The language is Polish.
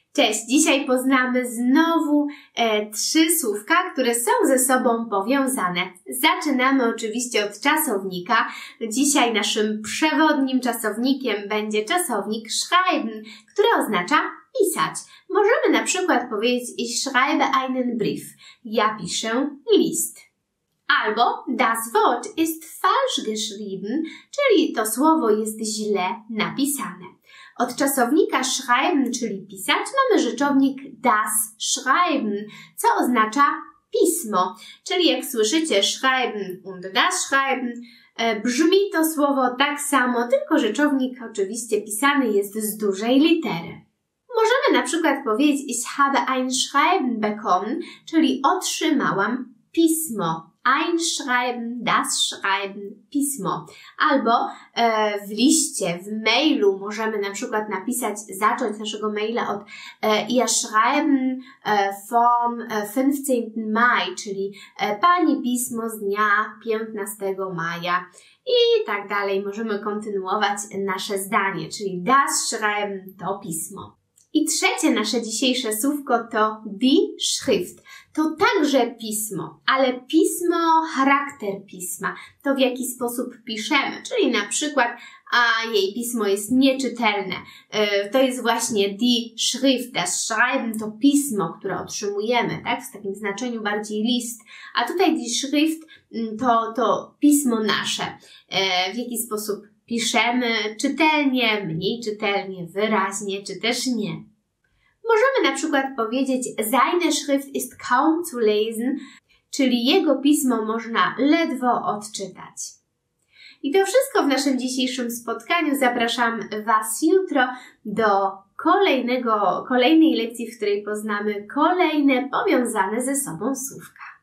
Cześć! Dzisiaj poznamy znowu 3 słówka, które są ze sobą powiązane. Zaczynamy oczywiście od czasownika. Dzisiaj naszym przewodnim czasownikiem będzie czasownik schreiben, który oznacza pisać. Możemy na przykład powiedzieć ich schreibe einen Brief. Ja piszę list. Albo das Wort ist falsch geschrieben, czyli to słowo jest źle napisane. Od czasownika schreiben, czyli pisać, mamy rzeczownik das Schreiben, co oznacza pismo. Czyli jak słyszycie schreiben und das Schreiben, brzmi to słowo tak samo, tylko rzeczownik oczywiście pisany jest z dużej litery. Możemy na przykład powiedzieć ich habe ein Schreiben bekommen, czyli otrzymałam pismo. Einschreiben, das Schreiben, pismo. Albo w liście, w mailu możemy na przykład zacząć naszego maila od Ihr Schreiben vom 15 Mai, czyli Pani pismo z dnia 15 maja. I tak dalej możemy kontynuować nasze zdanie, czyli das Schreiben to pismo. I trzecie nasze dzisiejsze słówko to die Schrift. To także pismo, ale pismo, charakter pisma, to w jaki sposób piszemy, czyli na przykład jej pismo jest nieczytelne. To jest właśnie die Schrift, das Schreiben to pismo, które otrzymujemy, tak? W takim znaczeniu bardziej list, a tutaj die Schrift to pismo nasze. W jaki sposób piszemy, czytelnie, mniej czytelnie, wyraźnie, czy też nie. Możemy na przykład powiedzieć seine Schrift ist kaum zu lesen, czyli jego pismo można ledwo odczytać. I to wszystko w naszym dzisiejszym spotkaniu. Zapraszam Was jutro do kolejnej lekcji, w której poznamy kolejne powiązane ze sobą słówka.